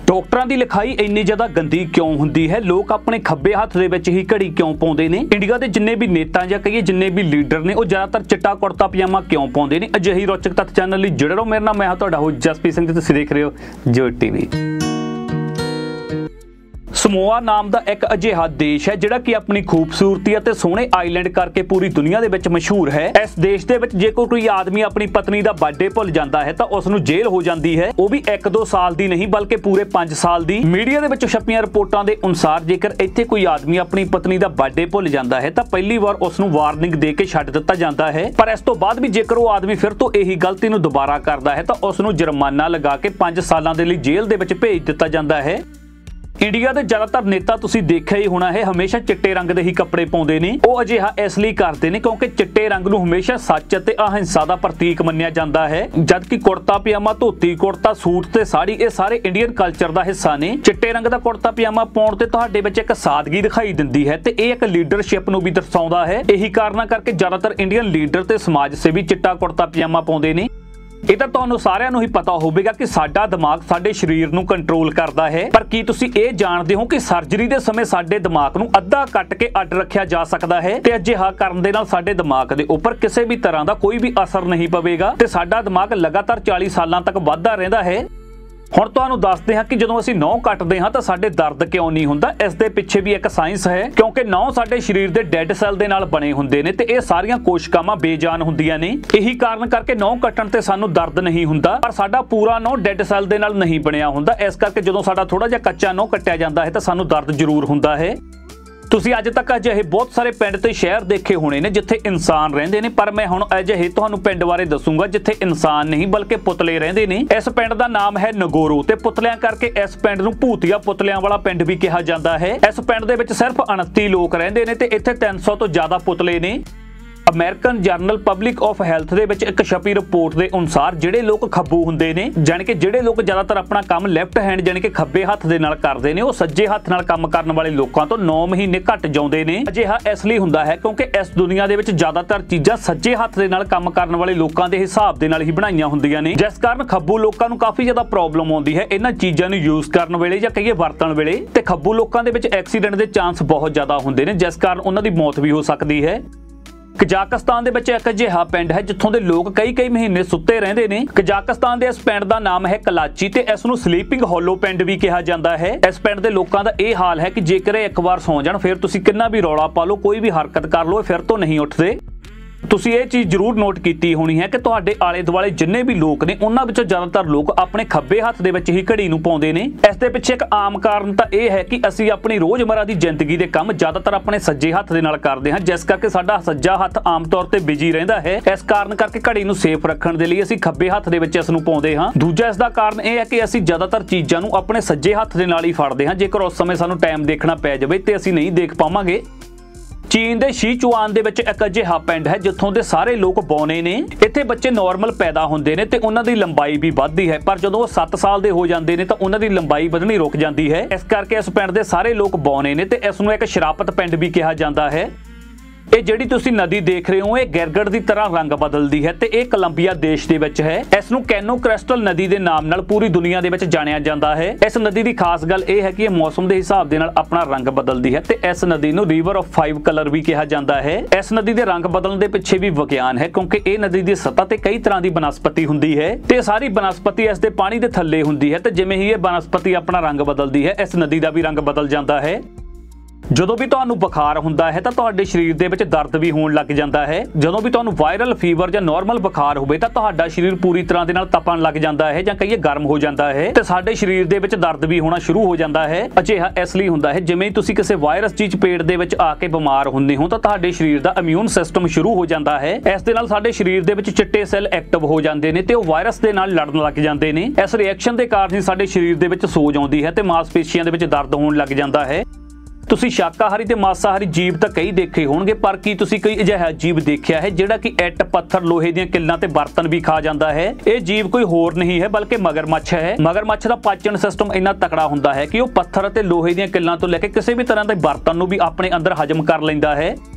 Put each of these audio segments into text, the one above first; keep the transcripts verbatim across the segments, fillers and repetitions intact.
ਡਾਕਟਰਾਂ ਦੀ ਲਿਖਾਈ ਇੰਨੀ ਜ਼ਿਆਦਾ ਗੰਦੀ ਕਿਉਂ ਹੁੰਦੀ ਹੈ? ਲੋਕ ਆਪਣੇ ਖੱਬੇ ਹੱਥ ਦੇ ਵਿੱਚ ਹੀ ਘੜੀ ਕਿਉਂ ਪਾਉਂਦੇ ਨੇ? ਇੰਡੀਆ ਦੇ ਜਿੰਨੇ ਵੀ ਨੇਤਾ ਜਾਂ ਕਹੀਏ ਜਿੰਨੇ ਵੀ ਲੀਡਰ ਨੇ ਉਹ ਜ਼ਿਆਦਾਤਰ ਚਿੱਟਾ ਕੁੜਤਾ ਪਜਾਮਾ ਕਿਉਂ ਪਾਉਂਦੇ ਨੇ? ਅਜਿਹੀ ਰੋਚਕ ਤੱਥ ਚੈਨਲ ਲਈ ਜੁੜੇ ਰਹੋ। ਮੇਰੇ ਨਾਲ ਮੈਂ ਹਾਂ ਤੁਹਾਡਾ ਹੋਸਟ ਜਸਪ੍ਰੀਤ ਸਿੰਘ ਤੇ ਤੁਸੀਂ ਦੇਖ ਰਹੇ ਹੋ ਜੋਤ ਟੀਵੀ। ਸਮੋਆ ਨਾਮ ਦਾ ਇੱਕ ਅਜਿਹਾ ਦੇਸ਼ ਹੈ ਜਿਹੜਾ ਕਿ ਆਪਣੀ ਖੂਬਸੂਰਤੀ ਅਤੇ ਸੋਹਣੇ ਆਈਲੈਂਡ ਕਰਕੇ ਪੂਰੀ ਦੁਨੀਆ ਦੇ ਵਿੱਚ ਮਸ਼ਹੂਰ ਹੈ। ਇਸ ਦੇਸ਼ ਦੇ ਵਿੱਚ ਜੇਕਰ ਕੋਈ ਆਦਮੀ ਆਪਣੀ ਪਤਨੀ ਦਾ ਬਰਥਡੇ ਭੁੱਲ ਜਾਂਦਾ ਹੈ ਤਾਂ ਉਸ ਨੂੰ ਜੇਲ੍ਹ ਹੋ ਜਾਂਦੀ ਹੈ, ਉਹ ਵੀ ਇੱਕ ਦੋ ਸਾਲ ਦੀ ਨਹੀਂ ਬਲਕਿ ਪੂਰੇ ਪੰਜ ਸਾਲ ਦੀ। ਮੀਡੀਆ ਦੇ ਵਿੱਚ ਛਪੀਆਂ ਰਿਪੋਰਟਾਂ ਦੇ ਅਨੁਸਾਰ ਜੇਕਰ ਇੱਥੇ ਕੋਈ ਆਦਮੀ ਆਪਣੀ ਪਤਨੀ ਦਾ ਬਰਥਡੇ ਭੁੱਲ ਜਾਂਦਾ ਹੈ ਤਾਂ ਪਹਿਲੀ ਵਾਰ ਉਸ ਨੂੰ ਵਾਰਨਿੰਗ ਦੇ ਕੇ ਛੱਡ ਦਿੱਤਾ ਜਾਂਦਾ ਹੈ, ਪਰ ਇਸ ਤੋਂ ਬਾਅਦ ਵੀ ਜੇਕਰ ਉਹ ਆਦਮੀ ਫਿਰ ਤੋਂ ਇਹੀ ਗਲਤੀ ਨੂੰ ਦੁਬਾਰਾ ਕਰਦਾ ਹੈ ਤਾਂ ਉਸ ਨੂੰ ਜੁਰਮਾਨਾ ਲਗਾ ਕੇ ਪੰਜ ਸਾਲਾਂ ਦੇ ਲਈ ਜੇਲ੍ਹ ਦੇ ਵਿੱਚ ਭੇਜ ਦਿੱਤਾ ਜਾਂਦਾ ਹੈ। ਇੰਡੀਆ ਦੇ ਜ਼ਿਆਦਾਤਰ ਨੇਤਾ ਤੁਸੀਂ ਦੇਖਿਆ ਹੀ ਹੋਣਾ ਹੈ ਹਮੇਸ਼ਾ ਚਿੱਟੇ ਰੰਗ ਦੇ ਹੀ ਕੱਪੜੇ ਪਾਉਂਦੇ ਨੇ। ਉਹ ਅਜਿਹਾ ਇਸ ਲਈ ਕਰਦੇ ਨੇ ਕਿਉਂਕਿ ਚਿੱਟੇ ਰੰਗ ਨੂੰ ਹਮੇਸ਼ਾ ਸੱਚ ਅਤੇ ਅਹਿੰਸਾ ਦਾ ਪ੍ਰਤੀਕ ਮੰਨਿਆ ਜਾਂਦਾ ਹੈ, ਜਦਕਿ ਕੁੜਤਾ ਪਜਾਮਾ, ਧੋਤੀ ਕੁੜਤਾ, ਸੂਟ ਤੇ ਸਾੜੀ ਇਹ ਸਾਰੇ ਇੰਡੀਅਨ ਕਲਚਰ ਦਾ ਹਿੱਸਾ ਨੇ। ਚਿੱਟੇ ਰੰਗ ਦਾ ਕੁੜਤਾ ਪਜਾਮਾ ਪਾਉਣ ਤੇ ਤੁਹਾਡੇ ਵਿੱਚ ਇੱਕ ਸਾਦਗੀ ਦਿਖਾਈ ਦਿੰਦੀ ਹੈ ਤੇ ਇਹ ਇੱਕ ਲੀਡਰਸ਼ਿਪ ਨੂੰ ਵੀ ਦਰਸਾਉਂਦਾ ਹੈ। ਇਹੀ ਕਾਰਨਾਂ ਕਰਕੇ ਜ਼ਿਆਦਾਤਰ ਇੰਡੀਅਨ ਲੀਡਰ ਤੇ ਸਮਾਜ ਸੇਵੀ ਚਿੱਟਾ ਕੁੜਤਾ ਪਜਾਮਾ ਪਾਉਂਦੇ ਨੇ। ਇਹ ਤਾਂ ਤੁਹਾਨੂੰ ਸਾਰਿਆਂ ਨੂੰ ਹੀ ਪਤਾ ਹੋਵੇਗਾ ਕਿ ਸਾਡਾ ਦਿਮਾਗ ਸਾਡੇ ਸਰੀਰ ਨੂੰ ਕੰਟਰੋਲ ਕਰਦਾ ਹੈ, ਪਰ ਕੀ ਤੁਸੀਂ ਇਹ ਜਾਣਦੇ ਹੋ ਕਿ ਸਰਜਰੀ ਦੇ ਸਮੇਂ ਸਾਡੇ ਦਿਮਾਗ ਨੂੰ ਅੱਧਾ ਕੱਟ ਕੇ ਅੱਡ ਰੱਖਿਆ ਜਾ ਸਕਦਾ ਹੈ ਤੇ ਅਜਿਹਾ ਕਰਨ ਦੇ ਨਾਲ ਸਾਡੇ ਦਿਮਾਗ ਦੇ ਉੱਪਰ ਕਿਸੇ ਵੀ ਤਰ੍ਹਾਂ ਦਾ ਕੋਈ ਵੀ ਅਸਰ ਨਹੀਂ ਪਵੇਗਾ ਤੇ ਸਾਡਾ ਦਿਮਾਗ ਲਗਾਤਾਰ ਚਾਲੀ ਸਾਲਾਂ ਤੱਕ ਵੱਧਦਾ ਰਹਿੰਦਾ ਹੈ। ਹੁਣ ਤੁਹਾਨੂੰ ਦੱਸਦੇ ਹਾਂ ਕਿ ਜਦੋਂ ਅਸੀਂ ਨਹੁੰ ਕੱਟਦੇ ਹਾਂ ਤਾਂ ਸਾਡੇ ਦਰਦ ਕਿਉਂ ਨਹੀਂ ਹੁੰਦਾ। ਇਸ ਦੇ ਪਿੱਛੇ ਵੀ ਇੱਕ ਸਾਇੰਸ ਹੈ, ਕਿਉਂਕਿ ਨਹੁੰ ਸਾਡੇ ਸਰੀਰ ਦੇ ਡੈੱਡ ਸੈੱਲ ਦੇ ਨਾਲ ਬਣੇ ਹੁੰਦੇ ਨੇ ਤੇ ਇਹ ਸਾਰੀਆਂ ਕੋਸ਼ਿਕਾਵਾਂ ਬੇਜਾਨ ਹੁੰਦੀਆਂ ਨੇ। ਇਹੀ ਕਾਰਨ ਕਰਕੇ ਨਹੁੰ ਕੱਟਣ ਤੇ ਸਾਨੂੰ ਦਰਦ ਨਹੀਂ ਹੁੰਦਾ, ਪਰ ਸਾਡਾ ਪੂਰਾ ਨਹੁੰ ਡੈੱਡ ਸੈੱਲ ਦੇ ਨਾਲ ਨਹੀਂ ਬਣਿਆ ਹੁੰਦਾ। ਇਸ ਕਰਕੇ ਜਦੋਂ ਸਾਡਾ ਥੋੜਾ ਜਿਹਾ ਕੱਚਾ ਨਹੁੰ ਕੱਟਿਆ ਜਾਂਦਾ ਹੈ ਤਾਂ ਸਾਨੂੰ ਦਰਦ ਜ਼ਰੂਰ ਹੁੰਦਾ ਹੈ। ਤੁਸੀਂ ਅੱਜ ਤੱਕ ਅਜਿਹੇ ਬਹੁਤ ਸਾਰੇ ਪਿੰਡ ਤੇ ਸ਼ਹਿਰ ਦੇਖੇ ਹੋਣੇ ਨੇ ਜਿੱਥੇ ਇਨਸਾਨ ਰਹਿੰਦੇ ਨੇ, ਪਰ ਮੈਂ ਹੁਣ ਅਜਿਹੇ ਤੁਹਾਨੂੰ ਪਿੰਡ ਬਾਰੇ ਦੱਸੂਗਾ ਜਿੱਥੇ ਇਨਸਾਨ ਨਹੀਂ ਬਲਕਿ ਪੁਤਲੇ ਰਹਿੰਦੇ ਨੇ। ਇਸ ਪਿੰਡ ਦਾ ਨਾਮ ਹੈ ਨਗੋਰੋ ਤੇ ਪੁਤਲਿਆਂ ਕਰਕੇ ਇਸ ਪਿੰਡ ਨੂੰ ਭੂਤੀਆ ਪੁਤਲਿਆਂ ਵਾਲਾ ਪਿੰਡ ਵੀ ਕਿਹਾ ਜਾਂਦਾ ਹੈ। ਇਸ ਪਿੰਡ ਦੇ ਵਿੱਚ ਸਿਰਫ ਉਨੱਤੀ ਲੋਕ ਰਹਿੰਦੇ ਨੇ ਤੇ ਇੱਥੇ ਤਿੰਨ ਸੌ ਤੋਂ ਜ਼ਿਆਦਾ ਪੁਤਲੇ ਨੇ। American journal public of health ਦੇ ਵਿੱਚ ਇੱਕ ਛਪੀ ਰਿਪੋਰਟ ਦੇ ਅਨੁਸਾਰ ਜਿਹੜੇ ਲੋਕ ਖੱਬੂ ਹੁੰਦੇ ਨੇ, ਜਾਣੀ ਕਿ ਜਿਹੜੇ ਲੋਕ ਜ਼ਿਆਦਾਤਰ ਆਪਣਾ ਕੰਮ ਲੈਫਟ ਹੈਂਡ ਜਾਣੀ ਕਿ ਖੱਬੇ ਹੱਥ ਦੇ ਨਾਲ ਕਰਦੇ ਨੇ, ਉਹ ਸੱਜੇ ਹੱਥ ਨਾਲ ਕੰਮ ਕਰਨ ਵਾਲੇ ਲੋਕਾਂ ਤੋਂ ਨੌ ਮਹੀਨੇ ਘੱਟ ਜਿਉਂਦੇ ਨੇ। ਅਜਿਹਾ ਇਸ ਲਈ ਹੁੰਦਾ ਹੈ ਕਿਉਂਕਿ ਇਸ ਦੁਨੀਆ ਦੇ ਵਿੱਚ ਜ਼ਿਆਦਾਤਰ ਚੀਜ਼ਾਂ ਸੱਜੇ ਹੱਥ ਦੇ ਨਾਲ ਕੰਮ ਕਰਨ ਵਾਲੇ ਲੋਕਾਂ ਦੇ ਹਿਸਾਬ ਦੇ ਨਾਲ ਹੀ ਬਣਾਈਆਂ ਹੁੰਦੀਆਂ ਨੇ, ਜਿਸ ਕਾਰਨ ਖੱਬੂ ਲੋਕਾਂ ਨੂੰ ਕਾਫੀ ਜ਼ਿਆਦਾ ਪ੍ਰੋਬਲਮ ਆਉਂਦੀ ਹੈ ਇਹਨਾਂ ਚੀਜ਼ਾਂ ਨੂੰ ਯੂਜ਼ ਕਰਨ ਵੇਲੇ ਜਾਂ ਕਹੀਏ ਵਰਤਣ ਵੇਲੇ। ਤੇ ਖੱਬੂ ਲੋਕਾਂ ਦੇ ਵਿੱਚ ਐਕਸੀਡੈਂਟ ਦੇ ਚਾਂਸ ਬਹੁਤ ਜ਼ਿਆਦਾ ਹੁੰਦੇ ਨੇ, ਜਿਸ ਕਾਰਨ ਉਹਨਾਂ ਦੀ ਮੌਤ ਵੀ ਹੋ ਸਕਦੀ ਹੈ। ਕਜ਼ਾਕਿਸਤਾਨ ਦੇ ਵਿੱਚ ਇੱਕ ਅਜਿਹਾ ਪਿੰਡ ਹੈ ਜਿੱਥੋਂ ਦੇ ਲੋਕ ਕਈ ਕਈ ਮਹੀਨੇ ਸੁੱਤੇ ਰਹਿੰਦੇ ਨੇ। ਕਜ਼ਾਕਿਸਤਾਨ ਦੇ ਇਸ ਪਿੰਡ ਦਾ ਨਾਮ ਹੈ ਕਲਾਚੀ ਤੇ ਇਸ ਨੂੰ ਸਲੀਪਿੰਗ ਹੋਲੋ ਪਿੰਡ ਵੀ ਕਿਹਾ ਜਾਂਦਾ ਹੈ। ਇਸ ਪਿੰਡ ਦੇ ਲੋਕਾਂ ਦਾ ਇਹ ਹਾਲ ਹੈ ਕਿ ਜੇਕਰ ਇਹ ਇੱਕ ਵਾਰ ਸੌਂ ਜਾਣ ਫਿਰ ਤੁਸੀਂ ਕਿੰਨਾ ਵੀ ਰੌਲਾ ਪਾ ਲਓ, ਕੋਈ ਵੀ ਹਰਕਤ ਕਰ ਲਓ, ਫਿਰ ਤੋਂ ਨਹੀਂ ਉੱਠਦੇ। ਤੁਸੀਂ ਇਹ ਚੀਜ਼ ਜ਼ਰੂਰ ਨੋਟ ਕੀਤੀ ਹੋਣੀ ਹੈ ਕਿ ਤੁਹਾਡੇ ਆਲੇ ਦੁਆਲੇ ਜਿੰਨੇ ਵੀ ਲੋਕ ਨੇ ਉਹਨਾਂ ਵਿੱਚੋਂ ਜ਼ਿਆਦਾਤਰ ਲੋਕ ਆਪਣੇ ਖੱਬੇ ਹੱਥ ਦੇ ਵਿੱਚ ਹੀ ਘੜੀ ਨੂੰ ਪਾਉਂਦੇ ਨੇ। ਇਸ ਦੇ ਪਿੱਛੇ ਇੱਕ ਆਮ ਕਾਰਨ ਤਾਂ ਇਹ ਹੈ ਕਿ ਅਸੀਂ ਆਪਣੀ ਰੋਜ਼ਮਰਾ ਦੀ ਜ਼ਿੰਦਗੀ ਦੇ ਕੰਮ ਜ਼ਿਆਦਾਤਰ ਆਪਣੇ ਸੱਜੇ ਹੱਥ ਦੇ ਨਾਲ ਕਰਦੇ ਹਾਂ, ਜਿਸ ਕਰਕੇ ਸਾਡਾ ਸੱਜਾ ਹੱਥ ਆਮ ਤੌਰ ਤੇ ਬਿਜੀ ਰਹਿੰਦਾ ਹੈ। ਇਸ ਕਾਰਨ ਕਰਕੇ ਘੜੀ ਨੂੰ ਸੇਫ ਰੱਖਣ ਦੇ ਲਈ ਅਸੀਂ ਖੱਬੇ ਹੱਥ ਦੇ ਵਿੱਚ ਇਸ ਨੂੰ ਪਾਉਂਦੇ ਹਾਂ। ਦੂਜਾ ਇਸ ਦਾ ਕਾਰਨ ਇਹ ਹੈ ਕਿ ਅਸੀਂ ਜ਼ਿਆਦਾਤਰ ਚੀਜ਼ਾਂ ਨੂੰ ਆਪਣੇ ਸੱਜੇ ਹੱਥ ਦੇ ਨਾਲ ਹੀ ਫੜਦੇ ਹਾਂ। ਜੇਕਰ ਉਸ ਸਮੇਂ ਸਾਨੂੰ ਟਾਈਮ ਦੇਖਣਾ ਪੈ ਜਾਵੇ ਤੇ ਅਸੀਂ ਨਹੀਂ ਦੇਖ ਪਾਵਾਂਗੇ। ਚੀਨ ਦੇ ਸ਼ੀਚੁਆਨ ਦੇ ਵਿੱਚ ਇੱਕ ਅਜਿਹਾ ਪਿੰਡ ਹੈ ਜਿੱਥੋਂ ਦੇ ਸਾਰੇ ਲੋਕ ਬੌਨੇ ਨੇ। ਇੱਥੇ ਬੱਚੇ ਨਾਰਮਲ ਪੈਦਾ ਹੁੰਦੇ ਨੇ ਤੇ ਉਹਨਾਂ ਦੀ ਲੰਬਾਈ ਵੀ ਵੱਧਦੀ ਹੈ, ਪਰ ਜਦੋਂ ਉਹ ਸੱਤ ਸਾਲ ਦੇ ਹੋ ਜਾਂਦੇ ਨੇ ਤਾਂ ਉਹਨਾਂ ਦੀ ਲੰਬਾਈ ਵਧਣੀ ਰੁਕ ਜਾਂਦੀ ਹੈ। ਇਸ ਕਰਕੇ ਇਸ ਪਿੰਡ ਦੇ ਸਾਰੇ ਲੋਕ ਬੌਨੇ ਨੇ ਤੇ ਇਸ ਨੂੰ ਇੱਕ ਸ਼ਰਾਪਤ ਪਿੰਡ ਵੀ ਕਿਹਾ ਜਾਂਦਾ ਹੈ। ਇਹ ਜਿਹੜੀ ਤੁਸੀਂ ਨਦੀ ਦੇਖ ਰਹੇ ਹੋ ਇਹ ਗਿਰਗੜ ਦੀ ਤਰ੍ਹਾਂ ਰੰਗ ਬਦਲਦੀ ਹੈ ਤੇ ਇਹ ਕੋਲੰਬੀਆ ਦੇਸ਼ ਦੇ ਵਿੱਚ ਹੈ। ਇਸ ਨੂੰ ਕੈਨੋ ਕ੍ਰਿਸਟਲ ਨਦੀ ਦੇ ਨਾਮ ਨਾਲ ਪੂਰੀ ਦੁਨੀਆ ਦੇ ਵਿੱਚ ਜਾਣਿਆ ਜਾਂਦਾ ਹੈ। ਇਸ ਨਦੀ ਦੀ ਖਾਸ ਗੱਲ ਇਹ ਹੈ ਕਿ ਇਹ ਮੌਸਮ ਦੇ ਹਿਸਾਬ ਦੇ ਨਾਲ ਆਪਣਾ ਰੰਗ ਬਦਲਦੀ ਹੈ ਤੇ ਇਸ ਨਦੀ ਨੂੰ ਰਿਵਰ ਆਫ ਫਾਈਵ ਕਲਰ ਵੀ ਕਿਹਾ ਜਾਂਦਾ ਹੈ। ਇਸ ਨਦੀ ਦੇ ਰੰਗ ਬਦਲਣ ਦੇ ਪਿੱਛੇ ਵੀ ਵਿਗਿਆਨ ਹੈ, ਕਿਉਂਕਿ ਇਹ ਨਦੀ ਦੀ ਸਤ੍ਹਾ ਤੇ ਕਈ ਤਰ੍ਹਾਂ ਦੀ ਬਨਸਪਤੀ ਹੁੰਦੀ ਹੈ ਤੇ ਸਾਰੀ ਬਨਸਪਤੀ ਇਸ ਦੇ ਪਾਣੀ ਦੇ ਥੱਲੇ ਹੁੰਦੀ ਹੈ ਤੇ ਜਿਵੇਂ ਹੀ ਇਹ ਬਨਸਪਤੀ ਆਪਣਾ ਰੰਗ ਬਦਲਦੀ ਹੈ ਇਸ ਨਦੀ ਦਾ ਵੀ ਰੰਗ ਬਦਲ ਜਾਂਦਾ ਹੈ। ਜਦੋਂ ਵੀ ਤੁਹਾਨੂੰ ਬੁਖਾਰ ਹੁੰਦਾ ਹੈ ਤਾਂ ਤੁਹਾਡੇ ਸਰੀਰ ਦੇ ਵਿੱਚ ਦਰਦ ਵੀ ਹੋਣ ਲੱਗ ਜਾਂਦਾ ਹੈ। ਜਦੋਂ ਵੀ ਤੁਹਾਨੂੰ ਵਾਇਰਲ ਫੀਵਰ ਜਾਂ ਨਾਰਮਲ ਬੁਖਾਰ ਹੋਵੇ ਤਾਂ ਤੁਹਾਡਾ ਸਰੀਰ ਪੂਰੀ ਤਰ੍ਹਾਂ ਦੇ ਨਾਲ ਤਪਣ ਲੱਗ ਜਾਂਦਾ ਹੈ ਜਾਂ ਕਹੀਏ ਗਰਮ ਹੋ ਜਾਂਦਾ ਹੈ ਤੇ ਸਾਡੇ ਸਰੀਰ ਦੇ ਵਿੱਚ ਦਰਦ ਵੀ ਹੋਣਾ ਸ਼ੁਰੂ ਹੋ ਜਾਂਦਾ ਹੈ। ਅਜਿਹਾ ਇਸ ਲਈ ਹੁੰਦਾ ਹੈ ਜਿਵੇਂ ਹੀ ਤੁਸੀਂ ਕਿਸੇ ਵਾਇਰਸ ਦੀ ਚਪੇਟ ਦੇ ਵਿੱਚ ਆ ਕੇ ਬਿਮਾਰ ਹੁੰਦੇ ਹੋ ਤਾਂ ਤੁਹਾਡੇ ਸਰੀਰ ਦਾ ਇਮਿਊਨ ਸਿਸਟਮ ਸ਼ੁਰੂ ਹੋ ਜਾਂਦਾ ਹੈ। ਇਸ ਦੇ ਨਾਲ ਸਾਡੇ ਸਰੀਰ ਦੇ ਵਿੱਚ ਚਿੱਟੇ ਸੈੱਲ ਐਕਟਿਵ ਹੋ ਜਾਂਦੇ ਨੇ ਤੇ ਉਹ ਵਾਇਰਸ ਦੇ ਨਾਲ ਲੜਨ ਲੱਗ ਜਾਂਦੇ ਨੇ। ਇਸ ਰਿਐਕਸ਼ਨ ਦੇ ਕਾਰਨ ਹੀ ਸਾਡੇ ਸਰੀਰ ਦੇ ਵਿੱਚ ਸੋਜ ਆਉਂਦੀ ਹੈ ਤੇ ਮਾਸਪੇਸ਼ੀਆਂ ਦੇ ਵਿੱਚ ਦਰਦ ਹੋਣ ਲੱਗ ਜਾਂਦਾ ਹੈ। ਤੁਸੀਂ ਸ਼ਾਕਾਹਾਰੀ ਤੇ ਮਾਸਾਹਾਰੀ ਜੀਵ ਤਾਂ ਕਈ ਦੇਖੇ ਹੋਣਗੇ, ਪਰ ਕੀ ਤੁਸੀਂ ਕੋਈ ਅਜਿਹਾ ਜੀਵ ਦੇਖਿਆ ਹੈ ਜਿਹੜਾ ਕਿ ਇੱਟ, ਪੱਥਰ, ਲੋਹੇ ਦੀਆਂ ਕਿੱਲਾਂ ਤੇ ਬਰਤਨ ਵੀ ਖਾ ਜਾਂਦਾ ਹੈ? ਇਹ ਜੀਵ ਕੋਈ ਹੋਰ ਨਹੀਂ ਹੈ ਬਲਕਿ ਮਗਰਮੱਛ ਹੈ। ਮਗਰਮੱਛ ਦਾ ਪਾਚਨ ਸਿਸਟਮ ਇੰਨਾ ਤਕੜਾ ਹੁੰਦਾ ਹੈ ਕਿ ਉਹ ਪੱਥਰ ਅਤੇ ਲੋਹੇ ਦੀਆਂ ਕਿੱਲਾਂ ਤੋਂ ਲੈ ਕੇ ਕਿਸੇ ਵੀ ਤਰ੍ਹਾਂ ਦੇ ਬਰਤਨ ਨੂੰ ਵੀ ਆਪਣੇ ਅੰਦਰ ਹਜਮ ਕਰ ਲੈਂਦਾ ਹੈ।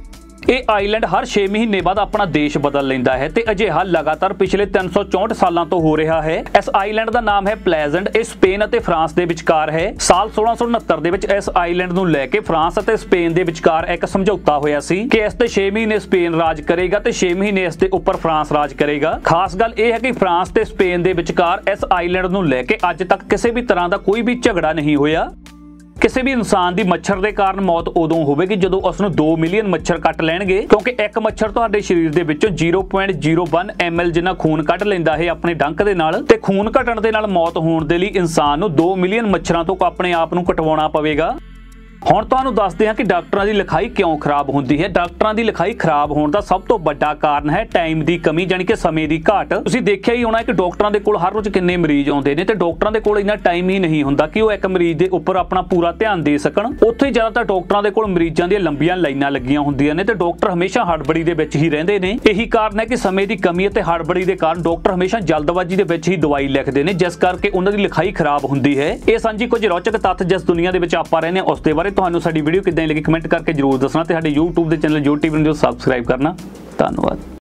ਇਹ ਆਈਲੈਂਡ ਹਰ ਛੇ ਮਹੀਨੇ ਬਾਅਦ ਆਪਣਾ ਦੇਸ਼ ਬਦਲ ਲੈਂਦਾ ਹੈ ਤੇ ਅਜਿਹਾ ਲਗਾਤਾਰ ਪਿਛਲੇ ਤਿੰਨ ਸੌ ਚੌਂਹਠ ਸਾਲਾਂ ਤੋਂ ਹੋ ਰਿਹਾ ਹੈ। ਇਸ ਆਈਲੈਂਡ ਦਾ ਨਾਮ ਹੈ ਪਲੇਜ਼ੈਂਟ। ਇਹ ਸਪੇਨ ਅਤੇ ਫਰਾਂਸ ਦੇ ਵਿਚਕਾਰ ਹੈ। ਸਾਲ ਸੋਲਾਂ ਸੌ ਉਨੱਤਰ ਦੇ ਵਿੱਚ ਇਸ ਆਈਲੈਂਡ ਨੂੰ ਲੈ ਕੇ ਫਰਾਂਸ ਅਤੇ ਸਪੇਨ ਦੇ ਵਿਚਕਾਰ ਇੱਕ ਸਮਝੌਤਾ ਹੋਇਆ ਸੀ ਕਿ ਇਸ ਤੇ ਛੇ ਮਹੀਨੇ ਸਪੇਨ ਰਾਜ ਕਰੇਗਾ ਤੇ ਛੇ ਮਹੀਨੇ ਇਸ ਦੇ ਉੱਪਰ ਫਰਾਂਸ ਰਾਜ ਕਰੇਗਾ। ਖਾਸ ਗੱਲ ਇਹ ਹੈ ਕਿ ਫਰਾਂਸ ਤੇ ਸਪੇਨ ਦੇ ਵਿਚਕਾਰ ਇਸ ਆਈਲੈਂਡ ਨੂੰ ਲੈ ਕੇ ਅੱਜ ਤੱਕ ਕਿਸੇ ਵੀ ਤਰ੍ਹਾਂ ਦਾ ਕੋਈ ਵੀ ਝਗੜਾ ਨਹੀਂ ਹੋਇਆ। ਕਿਸੇ ਵੀ ਇਨਸਾਨ ਦੀ ਮੱਛਰ ਦੇ ਕਾਰਨ ਮੌਤ ਉਦੋਂ ਹੋਵੇਗੀ ਜਦੋਂ ਉਸ ਨੂੰ ਦੋ ਮਿਲੀਅਨ ਮੱਛਰ ਕੱਟ ਲੈਣਗੇ, ਕਿਉਂਕਿ ਇੱਕ ਮੱਛਰ ਤੁਹਾਡੇ ਸਰੀਰ ਦੇ ਵਿੱਚੋਂ ਜ਼ੀਰੋ ਪੁਆਇੰਟ ਜ਼ੀਰੋ ਇੱਕ ਐਮ ਐਲ ਜਿੰਨਾ ਖੂਨ ਕੱਢ ਲੈਂਦਾ ਹੈ ਆਪਣੇ ਡੰਕ ਦੇ ਨਾਲ, ਤੇ ਖੂਨ ਘਟਣ ਦੇ ਨਾਲ ਮੌਤ ਹੋਣ ਦੇ ਲਈ ਇਨਸਾਨ ਨੂੰ ਦੋ ਮਿਲੀਅਨ ਮੱਛਰਾਂ ਤੋਂ ਆਪਣੇ ਆਪ ਨੂੰ ਕਟਵਾਉਣਾ ਪਵੇਗਾ। ਹੁਣ ਤੁਹਾਨੂੰ ਦੱਸਦੇ ਹਾਂ ਕਿ ਡਾਕਟਰਾਂ ਦੀ ਲਿਖਾਈ ਕਿਉਂ ਖਰਾਬ ਹੁੰਦੀ ਹੈ। ਡਾਕਟਰਾਂ ਦੀ ਲਿਖਾਈ ਖਰਾਬ ਹੋਣ ਦਾ ਸਭ ਤੋਂ ਵੱਡਾ ਕਾਰਨ ਹੈ ਟਾਈਮ ਦੀ ਕਮੀ, ਯਾਨੀ ਕਿ ਸਮੇਂ ਦੀ ਘਾਟ। ਤੁਸੀਂ ਦੇਖਿਆ ਹੀ ਹੋਣਾ ਕਿ ਡਾਕਟਰਾਂ ਦੇ ਕੋਲ ਹਰ ਰੋਜ਼ ਕਿੰਨੇ ਮਰੀਜ਼ ਆਉਂਦੇ ਨੇ ਤੇ ਡਾਕਟਰਾਂ ਦੇ ਕੋਲ ਇੰਨਾ ਟਾਈਮ ਹੀ ਨਹੀਂ ਹੁੰਦਾ ਕਿ ਉਹ ਇੱਕ ਮਰੀਜ਼ ਦੇ ਉੱਪਰ ਆਪਣਾ ਪੂਰਾ ਧਿਆਨ ਦੇ ਸਕਣ। ਉੱਥੇ ਜ਼ਿਆਦਾਤਰ ਡਾਕਟਰਾਂ ਦੇ ਕੋਲ ਮਰੀਜ਼ਾਂ ਦੀਆਂ ਲੰਬੀਆਂ ਲਾਈਨਾਂ ਲੱਗੀਆਂ ਹੁੰਦੀਆਂ ਨੇ ਤੇ ਡਾਕਟਰ ਹਮੇਸ਼ਾ ਹੜਬੜੀ ਦੇ ਵਿੱਚ ਹੀ ਰਹਿੰਦੇ ਨੇ। ਇਹੀ ਕਾਰਨ ਹੈ ਕਿ ਸਮੇਂ ਦੀ ਕਮੀ ਅਤੇ ਹੜਬੜੀ ਦੇ ਕਾਰਨ ਡਾਕਟਰ ਹਮੇਸ਼ਾ ਜਲਦਬਾਜ਼ੀ ਦੇ ਵਿੱਚ ਹੀ ਦਵਾਈ ਲਿਖਦੇ ਨੇ, ਜਿਸ ਕਰਕੇ ਉਹਨਾਂ ਦੀ ਲਿਖਾਈ ਖਰਾਬ ਹੁੰਦੀ ਹੈ। ਇਹ ਸਾਂਝੀ ਕੁਝ ਰੌਚਕ ਤੱਥ ਜਿਸ ਦੁਨੀਆ ਦੇ ਵਿੱਚ ਆਪਾਂ ਰਹਿੰਦੇ ਹਾਂ ਉਸ ਦੇ ਬਾਰੇ। ਤੁਹਾਨੂੰ ਸਾਡੀ ਵੀਡੀਓ ਕਿੱਦਾਂ ਲੱਗੀ ਕਮੈਂਟ ਕਰਕੇ ਜਰੂਰ ਦੱਸਣਾ ਤੇ ਸਾਡੇ YouTube ਦੇ ਚੈਨਲ ਜੋ ਟੀਵੀ ਨੂੰ ਸਬਸਕ੍ਰਾਈਬ ਕਰਨਾ। ਧੰਨਵਾਦ।